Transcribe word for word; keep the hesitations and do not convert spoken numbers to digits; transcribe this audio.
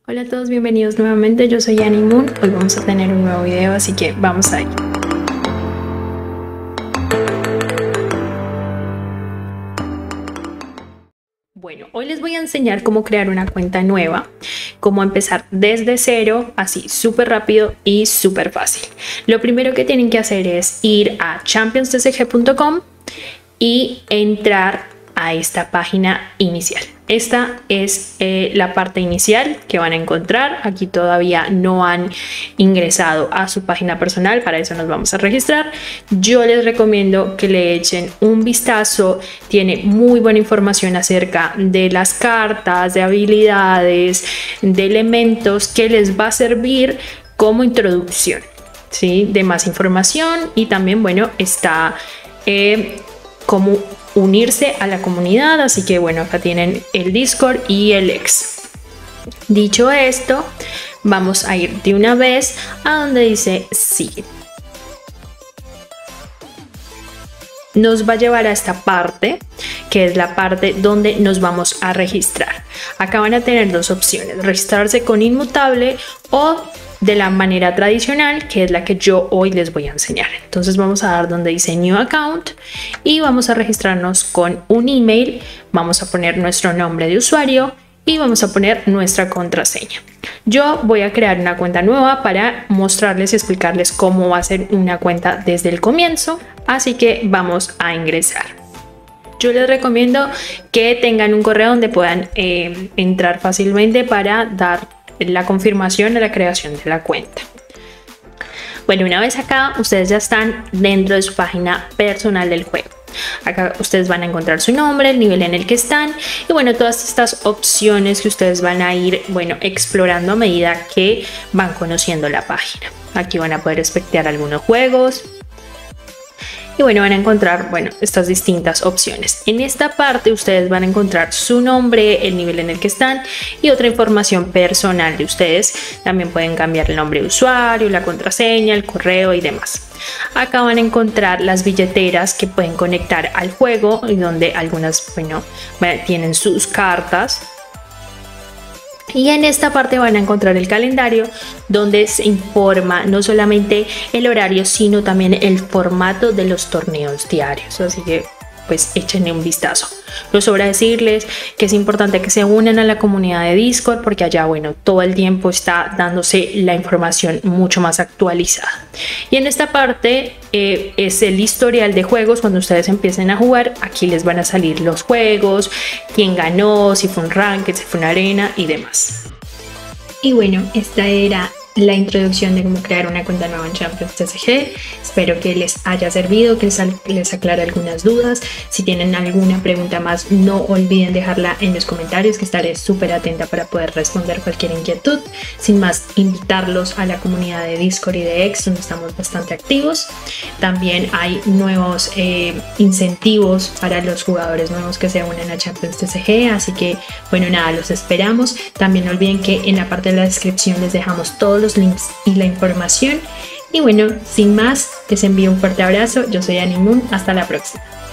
Hola a todos, bienvenidos nuevamente, yo soy Annie Moon. Hoy vamos a tener un nuevo video, así que vamos a ir. Bueno, hoy les voy a enseñar cómo crear una cuenta nueva, cómo empezar desde cero, así súper rápido y súper fácil. Lo primero que tienen que hacer es ir a champions t c g punto com y entrar a esta página inicial. Esta es eh, la parte inicial que van a encontrar. Aquí todavía no han ingresado a su página personal, para eso nos vamos a registrar. Yo les recomiendo que le echen un vistazo. Tiene muy buena información acerca de las cartas, de habilidades, de elementos que les va a servir como introducción, ¿sí? De más información, y también, bueno, está eh, como unirse a la comunidad, así que bueno, acá tienen el Discord y el X. Dicho esto, vamos a ir de una vez a donde dice sigue. Nos va a llevar a esta parte, que es la parte donde nos vamos a registrar. Acá van a tener dos opciones: registrarse con inmutable o de la manera tradicional, que es la que yo hoy les voy a enseñar. Entonces vamos a dar donde dice New Account y vamos a registrarnos con un email. Vamos a poner nuestro nombre de usuario y vamos a poner nuestra contraseña. Yo voy a crear una cuenta nueva para mostrarles y explicarles cómo va a ser una cuenta desde el comienzo, así que vamos a ingresar. Yo les recomiendo que tengan un correo donde puedan eh, entrar fácilmente para dar la confirmación de la creación de la cuenta. Bueno, una vez acá, ustedes ya están dentro de su página personal del juego. Acá ustedes van a encontrar su nombre, el nivel en el que están y bueno, todas estas opciones que ustedes van a ir, bueno, explorando a medida que van conociendo la página. Aquí van a poder espectar algunos juegos. Y bueno, van a encontrar, bueno, estas distintas opciones. En esta parte ustedes van a encontrar su nombre, el nivel en el que están y otra información personal de ustedes. También pueden cambiar el nombre de usuario, la contraseña, el correo y demás. Acá van a encontrar las billeteras que pueden conectar al juego y donde algunas, bueno, tienen sus cartas. Y en esta parte van a encontrar el calendario donde se informa no solamente el horario, sino también el formato de los torneos diarios. Así que pues échenle un vistazo. No sobra decirles que es importante que se unan a la comunidad de Discord, porque allá, bueno, todo el tiempo está dándose la información mucho más actualizada. Y en esta parte eh, es el historial de juegos. Cuando ustedes empiecen a jugar, aquí les van a salir los juegos, quién ganó, si fue un ranked, si fue una arena y demás. Y bueno, esta era la introducción de cómo crear una cuenta nueva en Champions T C G. Espero que les haya servido, que les, les aclare algunas dudas. Si tienen alguna pregunta más, no olviden dejarla en los comentarios, que estaré súper atenta para poder responder cualquier inquietud. Sin más, invitarlos a la comunidad de Discord y de X, donde estamos bastante activos. También hay nuevos eh, incentivos para los jugadores nuevos que se unen a Champions T C G, así que bueno, nada, los esperamos. También no olviden que en la parte de la descripción les dejamos todos los links y la información. Y bueno, sin más, les envío un fuerte abrazo. Yo soy Annie Moon. Hasta la próxima.